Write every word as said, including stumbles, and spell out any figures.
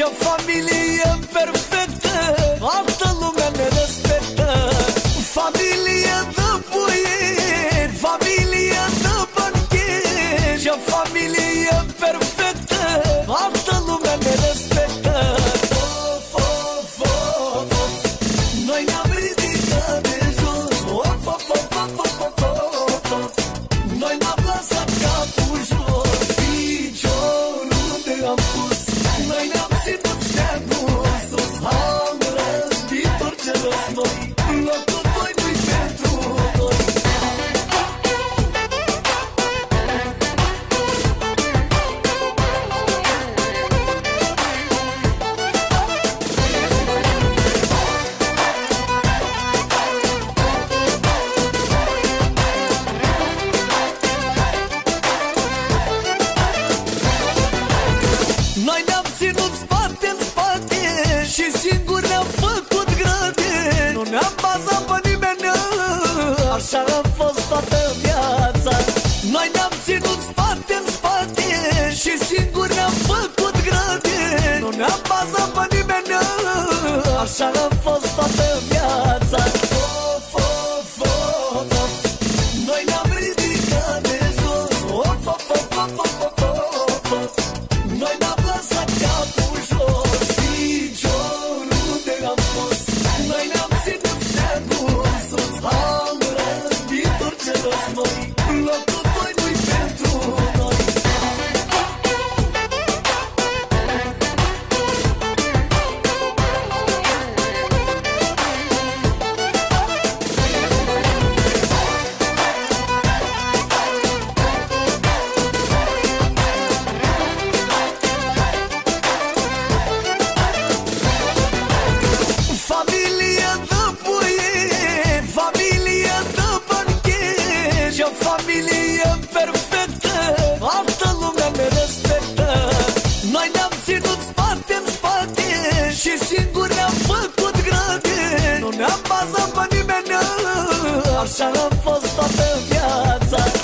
o familie perfectă, altă lume ne respectă. Familie de puieri, familie de bancheri, și o familie perfectă, altă lume ne respectă. Of, of, of, of. Noi ne-am ridicat de jos. Of, of, of, of, of, of, of, of. Noi n-am lăsat capul jos, piciorul unde am pus. Noi ne-am ținut steagul sus, am răzbit orice război. Locul doi nu-i pentru noi. Noi ne-am ținut spate în spate și singuri ne-am făcut grăde. Nu ne-am bazat pe nimeni, așa a fost toată viața. Noi ne-am ținut spate în spate și singuri ne-am făcut grăde. Nu ne-am bazat pe nimeni, așa a fost toată viața. Of, of, of, of. Noi ne-am ridicat de jos. Of, of, of, of, of, of, of, of. Noi n-am lăsat capul jos, piciorul unde am pus. Noi ne-am ținut steagul sus, am răzbit orice război. Locul doi nu-i pentru noi. Familie de puieri, familie de bancheri, și o familie perfectă, altă lume ne respectă. Noi ne-am ținut spate în spate și singuri ne-am făcut grăde. Nu ne-am bazat pe nimeni, așa a fost toată viața.